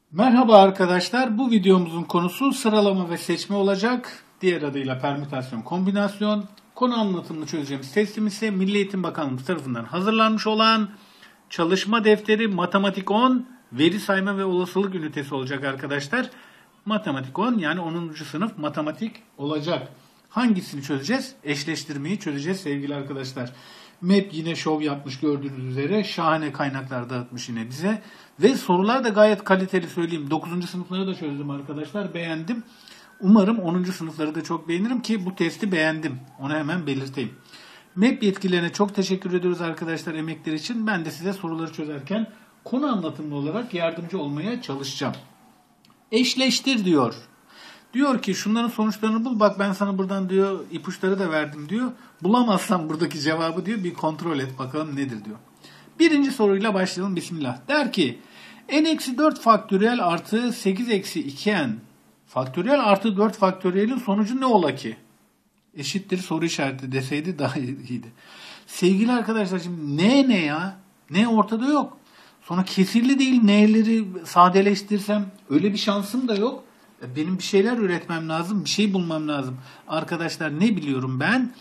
Merhaba arkadaşlar. Bu videomuzun konusu sıralama ve seçme olacak. Diğer adıyla permütasyon, kombinasyon. Konu anlatımını çözeceğimiz testim ise Milli Eğitim Bakanlığı tarafından hazırlanmış olan çalışma defteri Matematik 10 veri sayma ve olasılık ünitesi olacak arkadaşlar. Matematik 10 yani 10. sınıf matematik olacak. Hangisini çözeceğiz? Eşleştirmeyi çözeceğiz sevgili arkadaşlar. MEP yine şov yapmış gördüğünüz üzere. Şahane kaynaklar dağıtmış yine bize. Ve sorular da gayet kaliteli söyleyeyim. 9. sınıfları da çözdüm arkadaşlar. Beğendim. Umarım 10. sınıfları da çok beğenirim ki bu testi beğendim. Onu hemen belirteyim. MEP yetkililerine çok teşekkür ediyoruz arkadaşlar emekleri için. Ben de size soruları çözerken konu anlatımlı olarak yardımcı olmaya çalışacağım. Eşleştir diyor. Diyor ki şunların sonuçlarını bul, bak ben sana buradan diyor ipuçları da verdim diyor. Bulamazsan buradaki cevabı diyor bir kontrol et bakalım nedir diyor. Birinci soruyla başlayalım bismillah. Der ki n-4 faktöriyel artı 8-2n faktöriyel artı 4 faktöriyelin sonucu ne ola ki? Eşittir soru işareti deseydi daha iyiydi. Sevgili arkadaşlar şimdi ne ya? Ne ortada yok. Sonra kesirli değil, n'leri sadeleştirsem öyle bir şansım da yok. Benim bir şeyler üretmem lazım, bir şey bulmam lazım. Arkadaşlar ne biliyorum ben?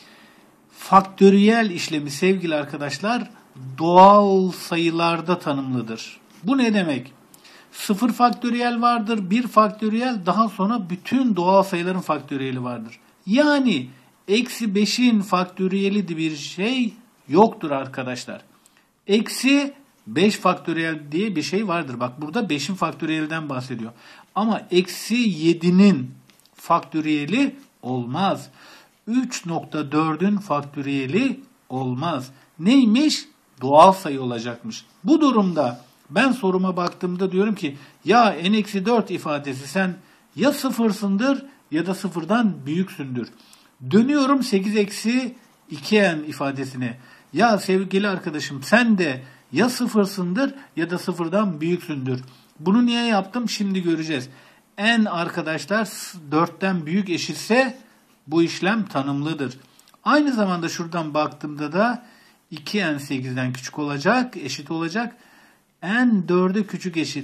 Faktöriyel işlemi sevgili arkadaşlar doğal sayılarda tanımlıdır. Bu ne demek? 0 faktöriyel vardır, 1 faktöriyel, daha sonra bütün doğal sayıların faktöriyeli vardır. Yani eksi 5'in faktöriyeli bir şey yoktur arkadaşlar. Eksi 5 faktöriyel diye bir şey vardır. Bak burada 5'in faktöriyelinden bahsediyor. Ama eksi 7'nin faktöriyeli olmaz. 3.4'ün faktöriyeli olmaz. Neymiş? Doğal sayı olacakmış. Bu durumda ben soruma baktığımda diyorum ki ya n-4 ifadesi sen ya sıfırsındır ya da sıfırdan büyüksündür. Dönüyorum 8-2n ifadesine. Ya sevgili arkadaşım sen de ya sıfırsındır ya da sıfırdan büyüksündür. Bunu niye yaptım? Şimdi göreceğiz. N arkadaşlar 4'ten büyük eşitse bu işlem tanımlıdır. Aynı zamanda şuradan baktığımda da 2n 8'den küçük olacak, eşit olacak. N 4'e küçük eşit.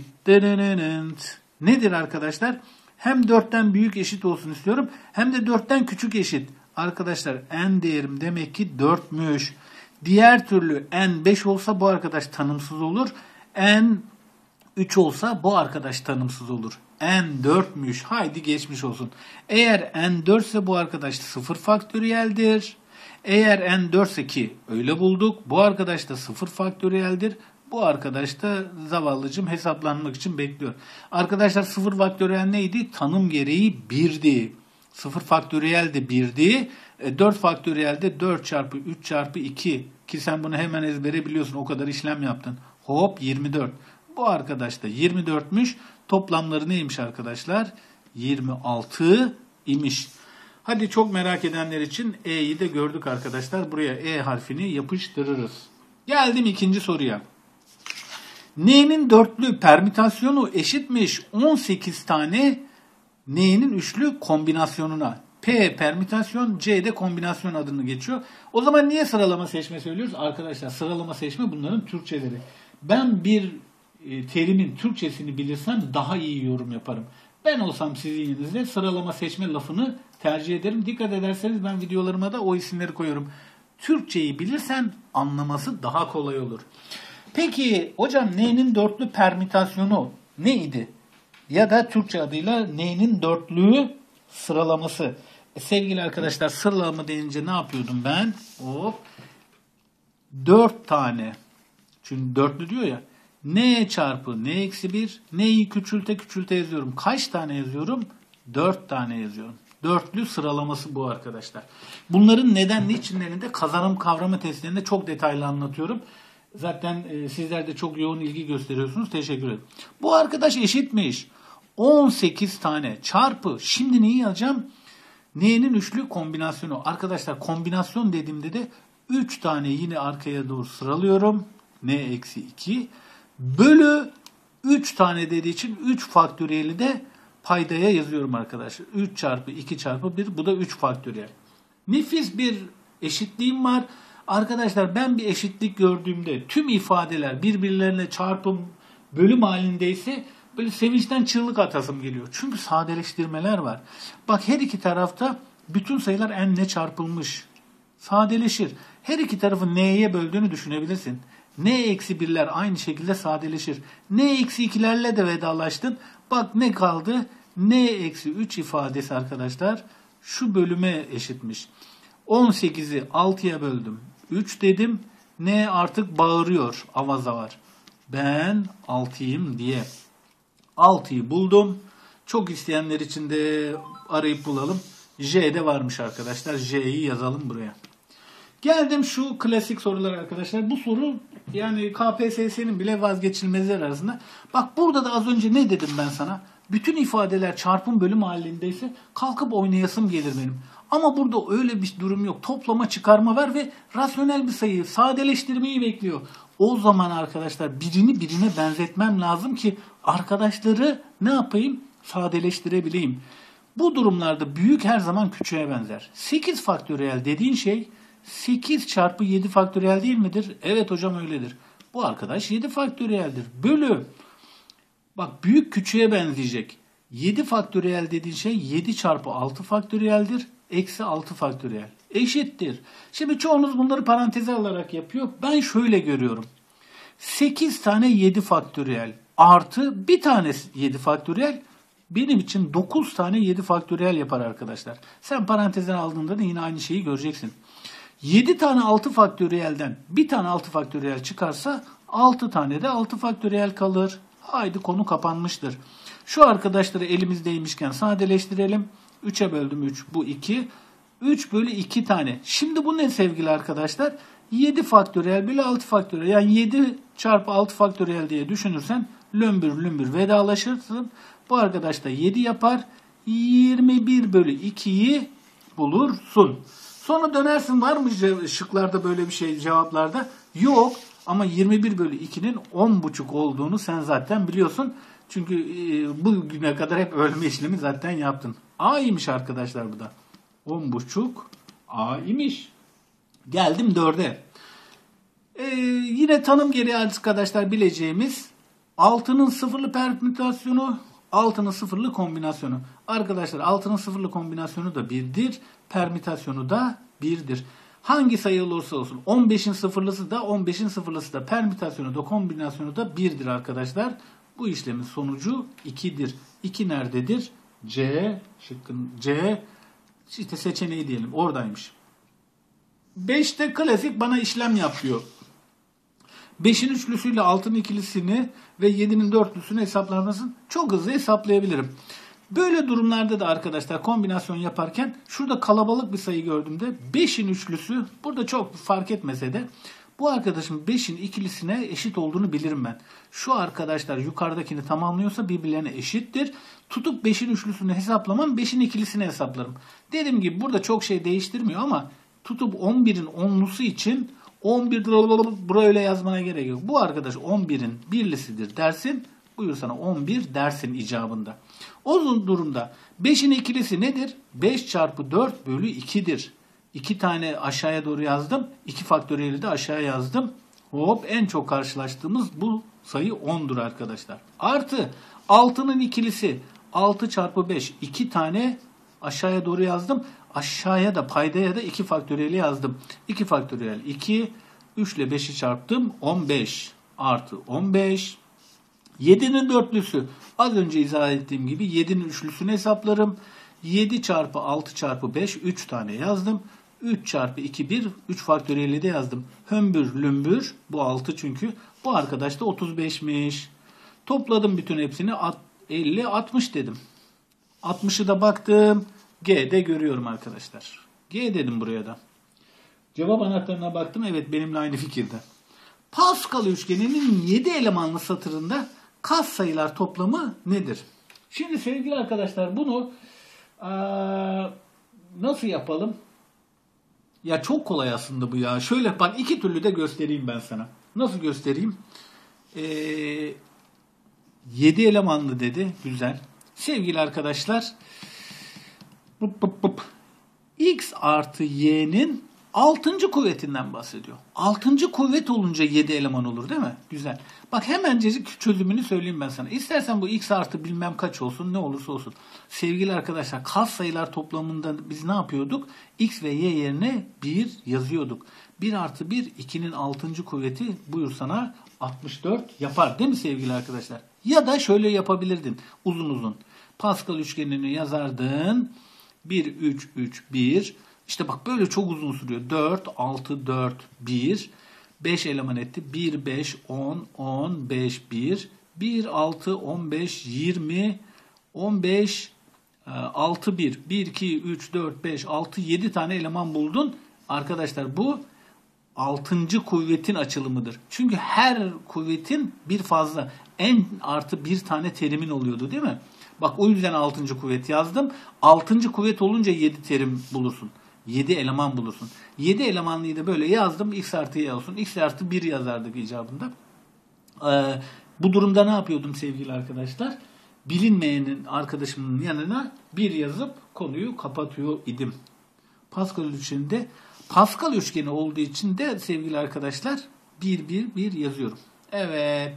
Nedir arkadaşlar? Hem 4'ten büyük eşit olsun istiyorum hem de 4'ten küçük eşit. Arkadaşlar n değerim demek ki 4'müş. Diğer türlü n 5 olsa bu arkadaş tanımsız olur. N 3 olsa bu arkadaş tanımsız olur. N 4'müş. Haydi geçmiş olsun. Eğer n 4 ise bu arkadaş 0 faktöriyeldir. Eğer n 4 ise ki öyle bulduk. Bu arkadaş da 0 faktöriyeldir. Bu arkadaş da zavallıcım hesaplanmak için bekliyor. Arkadaşlar 0 faktöriyel neydi? Tanım gereği 1'di. 0 faktöriyel de 1'di. 4 faktöriyel de 4 çarpı 3 çarpı 2 ki sen bunu hemen ezbere biliyorsun o kadar işlem yaptın. Hop 24. Bu arkadaş da 24'müş. Toplamları neymiş arkadaşlar? 26 imiş. Hadi çok merak edenler için E'yi de gördük arkadaşlar. Buraya E harfini yapıştırırız. Geldim ikinci soruya. N'nin dörtlü permütasyonu eşitmiş 18 tane N'nin üçlü kombinasyonuna. P permütasyon, C de kombinasyon adını geçiyor. O zaman niye sıralama seçme söylüyoruz? Arkadaşlar sıralama seçme bunların Türkçeleri. Ben bir terimin Türkçesini bilirsem daha iyi yorum yaparım. Ben olsam sizin yerinizde sıralama seçme lafını tercih ederim. Dikkat ederseniz ben videolarıma da o isimleri koyuyorum. Türkçeyi bilirsen anlaması daha kolay olur. Peki hocam N'nin dörtlü permütasyonu neydi? Ya da Türkçe adıyla N'nin dörtlü sıralaması. Sevgili arkadaşlar sıralama deyince ne yapıyordum ben? Hop. 4 tane. Çünkü dörtlü diyor ya. N çarpı N eksi 1. N'yi küçülte küçülte yazıyorum. Kaç tane yazıyorum? 4 tane yazıyorum. Dörtlü sıralaması bu arkadaşlar. Bunların neden niçinlerini de kazanım kavramı testlerinde çok detaylı anlatıyorum. Zaten sizler de çok yoğun ilgi gösteriyorsunuz. Teşekkür ederim. Bu arkadaş eşitmiş. 18 tane çarpı. Şimdi neyi yazacağım? N'nin üçlü kombinasyonu. Arkadaşlar kombinasyon dediğimde de 3 tane yine arkaya doğru sıralıyorum. N eksi 2. Bölü 3 tane dediği için 3 faktöriyeli de paydaya yazıyorum arkadaşlar. 3 çarpı 2 çarpı 1. Bu da 3 faktöriyel. Nefis bir eşitliğim var. Arkadaşlar ben bir eşitlik gördüğümde tüm ifadeler birbirlerine çarpım bölüm halindeyse Böyle sevinçten çığlık atasım geliyor. Çünkü sadeleştirmeler var. Bak her iki tarafta bütün sayılar n'le çarpılmış. Sadeleşir. Her iki tarafı n'ye böldüğünü düşünebilirsin. N-1'ler aynı şekilde sadeleşir. N-2'lerle de vedalaştın. Bak ne kaldı? N-3 ifadesi arkadaşlar şu bölüme eşitmiş. 18'i 6'ya böldüm. 3 dedim. N artık bağırıyor. Avaza var. Ben 6'yım diye. 6'yı buldum. Çok isteyenler için de arayıp bulalım. J'de varmış arkadaşlar. J'yi yazalım buraya. Geldim şu klasik sorular arkadaşlar. Bu soru yani KPSS'nin bile vazgeçilmezler arasında. Bak burada da az önce ne dedim ben sana? Bütün ifadeler çarpım bölüm halindeyse kalkıp oynayasım gelir benim. Ama burada öyle bir durum yok. Toplama çıkarma var ve rasyonel bir sayı sadeleştirmeyi bekliyor. O zaman arkadaşlar birini birine benzetmem lazım ki arkadaşları ne yapayım? Sadeleştirebileyim. Bu durumlarda büyük her zaman küçüğe benzer. 8 faktöriyel dediğin şey 8 çarpı 7 faktöriyel değil midir? Evet hocam öyledir. Bu arkadaş 7 faktöriyeldir. Bölü. Bak büyük küçüğe benzeyecek. 7 faktöriyel dediğin şey 7 çarpı 6 faktöriyeldir. Eksi 6 faktöriyel. Eşittir. Şimdi çoğunuz bunları paranteze alarak yapıyor. Ben şöyle görüyorum. 8 tane 7 faktöriyel artı bir tane 7 faktöriyel benim için 9 tane 7 faktöriyel yapar arkadaşlar. Sen parantezden aldığında da yine aynı şeyi göreceksin. 7 tane 6 faktöriyelden bir tane 6 faktöriyel çıkarsa 6 tane de 6 faktöriyel kalır. Haydi konu kapanmıştır. Şu arkadaşları elimizdeymişken sadeleştirelim. 3'e böldüm 3 bu 2. 3 bölü 2 tane. Şimdi bu ne sevgili arkadaşlar? 7 faktöriyel bölü 6 faktöriyel. Yani 7 çarpı 6 faktöriyel diye düşünürsen lömbür lömbür vedalaşırsın. Bu arkadaş da 7 yapar. 21 bölü 2'yi bulursun. Sonra dönersin var mı şıklarda böyle bir şey cevaplarda? Yok ama 21 bölü 2'nin 10,5 olduğunu sen zaten biliyorsun. Çünkü bugüne kadar hep bölme işlemi zaten yaptın. A'ymış arkadaşlar bu da. 10,5 A'ymış. Geldim 4'e. Yine tanım gereği arkadaşlar bileceğimiz 6'nın sıfırlı permütasyonu, 6'nın sıfırlı kombinasyonu. Arkadaşlar 6'nın sıfırlı kombinasyonu da 1'dir. Permütasyonu da 1'dir. Hangi sayı olursa olsun 15'in sıfırlısı da 15'in sıfırlısı da permütasyonu da kombinasyonu da 1'dir arkadaşlar. Bu işlemin sonucu 2'dir. 2 nerededir? C şıkkın C işte seçeneği diyelim oradaymış. 5'te klasik bana işlem yapıyor. 5'in üçlüsüyle 6'nın ikilisini ve 7'nin dörtlüsünü hesaplamasını çok hızlı hesaplayabilirim. Böyle durumlarda da arkadaşlar kombinasyon yaparken şurada kalabalık bir sayı gördüğümde 5'in üçlüsü burada çok fark etmese de bu arkadaşın 5'in ikilisine eşit olduğunu bilirim ben. Şu arkadaşlar yukarıdakini tamamlıyorsa birbirlerine eşittir. Tutup 5'in üçlüsünü hesaplamam 5'in ikilisini hesaplarım. Dediğim gibi burada çok şey değiştirmiyor ama tutup 11'in onlusu için 11 buraya öyle yazmana gerek yok. Bu arkadaş 11'in birlisidir dersin. Buyur sana 11 dersin icabında. O durumda 5'in ikilisi nedir? 5 çarpı 4 bölü 2'dir. 2 tane aşağıya doğru yazdım. 2 faktöriyeli de aşağıya yazdım. Hop en çok karşılaştığımız bu sayı 10'dur arkadaşlar. Artı 6'nın ikilisi 6 çarpı 5 2 tane aşağıya doğru yazdım. Aşağıya da paydaya da 2 faktöriyeli yazdım. 2 faktöriyel 2. 3 ile 5'i çarptım. 15 artı 15. 7'nin dörtlüsü. Az önce izah ettiğim gibi 7'nin üçlüsünü hesaplarım. 7 çarpı 6 çarpı 5 3 tane yazdım. 3 çarpı 2 1. 3 faktöriyeli de yazdım. Hömbür lümbür. Bu 6 çünkü. Bu arkadaş da 35'miş. Topladım bütün hepsini. 50 60 dedim. 60'ı da baktım. G'de görüyorum arkadaşlar. G dedim buraya da. Cevap anahtarına baktım. Evet benimle aynı fikirde. Pascal üçgeninin 7 elemanlı satırında katsayılar toplamı nedir? Şimdi sevgili arkadaşlar bunu nasıl yapalım? Ya çok kolay aslında bu ya. Şöyle bak iki türlü de göstereyim ben sana. Nasıl göstereyim? 7 elemanlı dedi. Güzel. Sevgili arkadaşlar x artı y'nin Altıncı kuvvetinden bahsediyor. Altıncı kuvvet olunca 7 eleman olur değil mi? Güzel. Bak hemencecik çözümünü söyleyeyim ben sana. İstersen bu x artı bilmem kaç olsun, ne olursa olsun. Sevgili arkadaşlar, katsayılar toplamında biz ne yapıyorduk? X ve y yerine 1 yazıyorduk. 1 artı 1 2'nin 6. kuvveti buyur sana 64 yapar değil mi sevgili arkadaşlar? Ya da şöyle yapabilirdin uzun uzun. Pascal üçgenini yazardın. 1, 3, 3, 1. İşte bak böyle çok uzun sürüyor. 4, 6, 4, 1. 5 eleman etti. 1, 5, 10, 10, 5, 1. 1, 6, 15, 20, 15, 6, 1. 1, 2, 3, 4, 5, 6, 7 tane eleman buldun. Arkadaşlar bu 6. kuvvetin açılımıdır. Çünkü her kuvvetin bir fazla en artı bir tane terimin oluyordu değil mi? Bak o yüzden 6. kuvvet yazdım. 6. kuvvet olunca 7 terim bulursun. 7 eleman bulursun. 7 elemanlıyı da böyle yazdım. X artı y olsun. X artı 1 yazardık icabında. Bu durumda ne yapıyordum sevgili arkadaşlar? Bilinmeyenin arkadaşımın yanına 1 yazıp konuyu kapatıyor idim. Pascal üçgeninde Pascal üçgeni olduğu için de sevgili arkadaşlar 1, 1, 1 yazıyorum. Evet.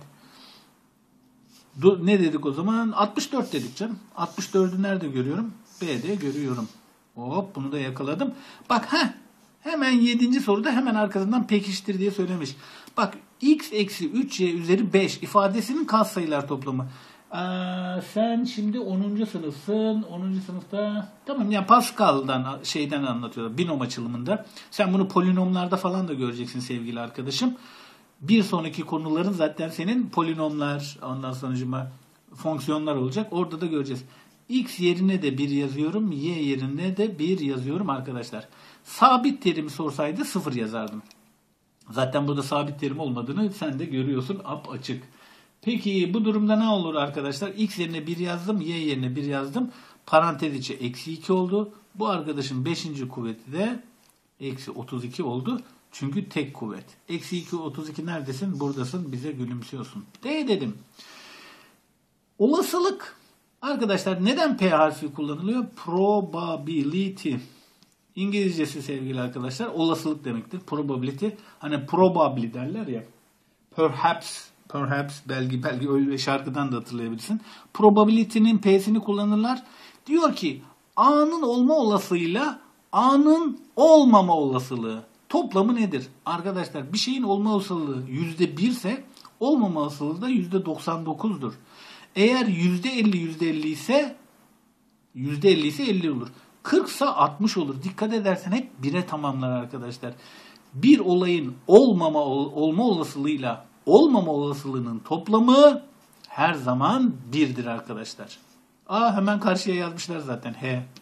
Ne dedik o zaman? 64 dedik canım. 64'ü nerede görüyorum? B'de görüyorum. Hop bunu da yakaladım. Bak hemen 7. soruda hemen arkasından pekiştir diye söylemiş. Bak x eksi 3y üzeri 5 ifadesinin katsayılar toplamı. Sen şimdi 10. sınıfsın. 10. sınıfta tamam ya Pascal'dan şeyden anlatıyorlar. Binom açılımında. Sen bunu polinomlarda falan da göreceksin sevgili arkadaşım. Bir sonraki konuların zaten senin polinomlar, ondan sonucuma fonksiyonlar olacak. Orada da göreceğiz. X yerine de 1 yazıyorum. Y yerine de 1 yazıyorum arkadaşlar. Sabit terimi sorsaydı 0 yazardım. Zaten burada sabit terim olmadığını sen de görüyorsun açık. Peki bu durumda ne olur arkadaşlar? X yerine 1 yazdım. Y yerine 1 yazdım. Parantez içi eksi 2 oldu. Bu arkadaşın 5. kuvveti de eksi 32 oldu. Çünkü tek kuvvet. Eksi 2, 32 neredesin? Buradasın. Bize gülümsüyorsun. D dedim. Olasılık. Arkadaşlar neden P harfi kullanılıyor? Probability. İngilizcesi sevgili arkadaşlar olasılık demektir. Probability. Hani probably derler ya. Perhaps belki öyle şarkıdan da hatırlayabilirsin. Probability'nin P'sini kullanırlar. Diyor ki A'nın olma olasılığıyla A'nın olmama olasılığı toplamı nedir? Arkadaşlar bir şeyin olma olasılığı %1 ise olmama olasılığı da %99'dur. Eğer %50 ise %50 ise 50 olur. 40 ise 60 olur. Dikkat edersen hep 1'e tamamlar arkadaşlar. Bir olayın olma olasılığıyla olmama olasılığının toplamı her zaman 1'dir arkadaşlar. Hemen karşıya yazmışlar zaten.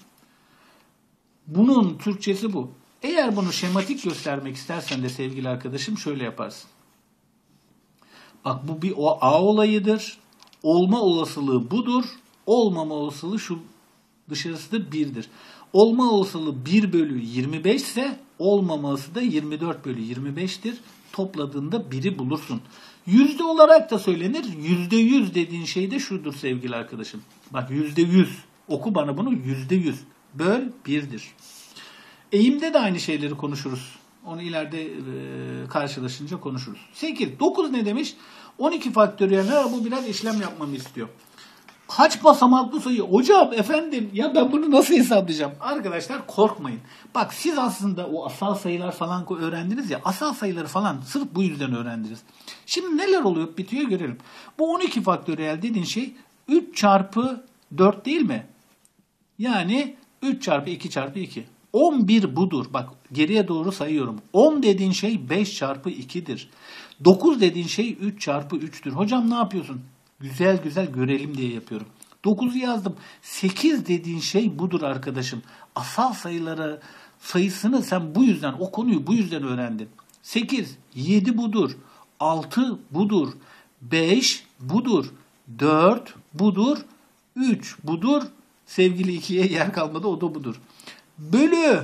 Bunun Türkçesi bu. Eğer bunu şematik göstermek istersen de sevgili arkadaşım şöyle yaparsın. Bak bu bir A olayıdır. Olma olasılığı budur. Olmama olasılığı şu dışarısı da 1'dir. Olma olasılığı 1 bölü 25 ise olmaması da 24 bölü 25'tir. Topladığında 1'i bulursun. Yüzde olarak da söylenir. %100 dediğin şey de şudur sevgili arkadaşım. Bak %100. Oku bana bunu %100. Böl 1'dir. Eğimde de aynı şeyleri konuşuruz. Onu ileride karşılaşınca konuşuruz. 8. 9 ne demiş? 12 faktöriyel. Bu biraz işlem yapmamı istiyor. Kaç basamaklı sayı? Hocam efendim ya ben bunu nasıl hesaplayacağım? Arkadaşlar korkmayın. Bak siz aslında o asal sayılar falan öğrendiniz ya. Asal sayıları falan sırf bu yüzden öğrendiniz. Şimdi neler oluyor bitiyor görelim. Bu 12 faktöriyel dediğin şey 3 çarpı 4 değil mi? Yani 3 çarpı 2 çarpı 2. 11 budur. Bak geriye doğru sayıyorum. 10 dediğin şey 5 çarpı 2'dir. 9 dediğin şey 3 çarpı 3'tür. Hocam ne yapıyorsun? Güzel güzel görelim diye yapıyorum. 9'u yazdım. 8 dediğin şey budur arkadaşım. Asal sayıları sayısını sen bu yüzden o konuyu bu yüzden öğrendin. 8, 7 budur. 6 budur. 5 budur. 4 budur. 3 budur. Sevgili 2'ye yer kalmadı o da budur. Bölü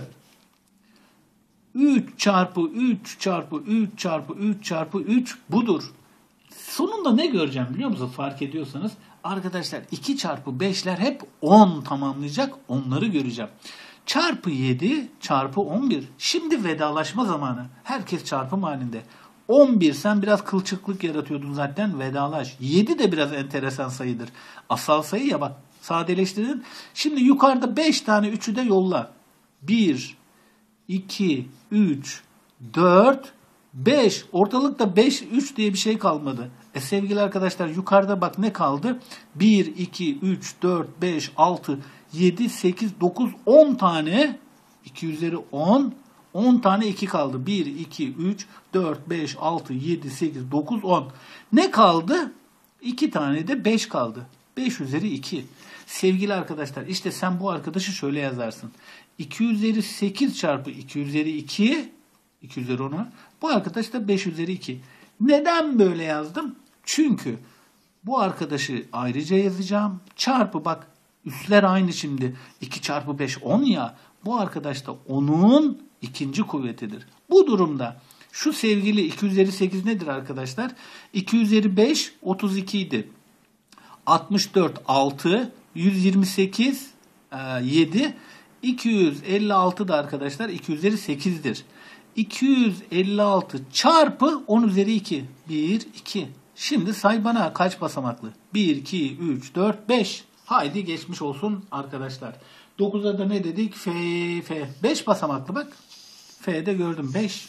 3 çarpı 3 çarpı 3 çarpı 3 çarpı 3 budur. Sonunda ne göreceğim biliyor musunuz? Fark ediyorsanız arkadaşlar 2 çarpı 5'ler hep 10 tamamlayacak. Onları göreceğim. Çarpı 7 çarpı 11. Şimdi vedalaşma zamanı. Herkes çarpım halinde. 11 sen biraz kılçıklık yaratıyordun zaten, vedalaş. 7 de biraz enteresan sayıdır. Asal sayı ya, bak sadeleştirdin. Şimdi yukarıda 5 tane 3'ü de yolla. 1, 2, 3, 4, 5. Ortalıkta 5, 3 diye bir şey kalmadı. Sevgili arkadaşlar, yukarıda bak ne kaldı? 1, 2, 3, 4, 5, 6, 7, 8, 9, 10 tane. 2 üzeri 10. 10 tane 2 kaldı. 1, 2, 3, 4, 5, 6, 7, 8, 9, 10. Ne kaldı? 2 tane de 5 kaldı. 5 üzeri 2. Sevgili arkadaşlar, işte sen bu arkadaşı şöyle yazarsın. 2 üzeri 8 çarpı 2 üzeri 2. 2 üzeri 10'u. Bu arkadaş da 5 üzeri 2. Neden böyle yazdım? Çünkü bu arkadaşı ayrıca yazacağım. Çarpı, bak üsler aynı şimdi. 2 çarpı 5 10 ya. Bu arkadaş da 10'un ikinci kuvvetidir. Bu durumda şu sevgili 2 üzeri 8 nedir arkadaşlar? 2 üzeri 5 32 idi. 64 6, 128 7, 256 da arkadaşlar 2 üzeri 8'dir. 256 çarpı 10 üzeri 2. 1, 2. Şimdi say bana kaç basamaklı? 1, 2, 3, 4, 5. Haydi geçmiş olsun arkadaşlar. 9'a da ne dedik? F. 5 basamaklı bak. F'de gördüm 5.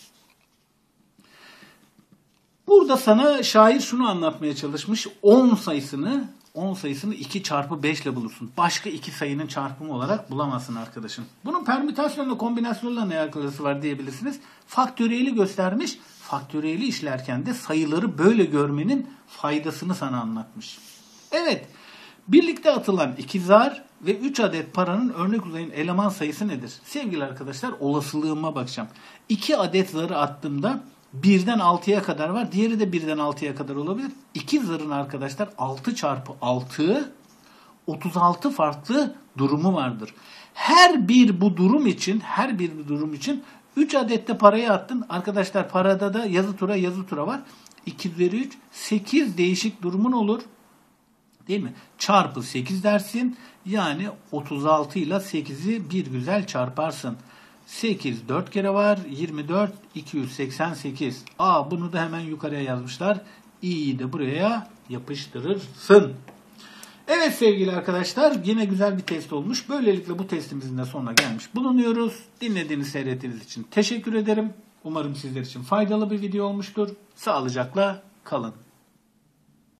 Burada sana şair şunu anlatmaya çalışmış. 10 sayısını 2 çarpı 5 ile bulursun. Başka iki sayının çarpımı olarak bulamazsın arkadaşım. Bunun permütasyonla kombinasyonla ne alakası var diyebilirsiniz. Faktöriyeli göstermiş. Faktöriyeli işlerken de sayıları böyle görmenin faydasını sana anlatmış. Evet. Birlikte atılan 2 zar ve 3 adet paranın örnek uzayın eleman sayısı nedir? Sevgili arkadaşlar, olasılığıma bakacağım. 2 adet zarı attığımda 1'den 6'ya kadar var. Diğeri de 1'den 6'ya kadar olabilir. 2 zarın arkadaşlar 6 çarpı 6 36 farklı durumu vardır. Her bir bu durum için 3 adette parayı attın. Arkadaşlar parada da yazı tura var. 2 üzeri 3 8 değişik durumun olur. Değil mi? Çarpı 8 dersin. Yani 36 ile 8'i bir güzel çarparsın. 8 4 kere var. 24 288. Bunu da hemen yukarıya yazmışlar. İ'yi de buraya yapıştırırsın. Evet sevgili arkadaşlar, yine güzel bir test olmuş. Böylelikle bu testimizin de sonuna gelmiş bulunuyoruz. Dinlediğiniz, seyrettiğiniz için teşekkür ederim. Umarım sizler için faydalı bir video olmuştur. Sağlıcakla kalın.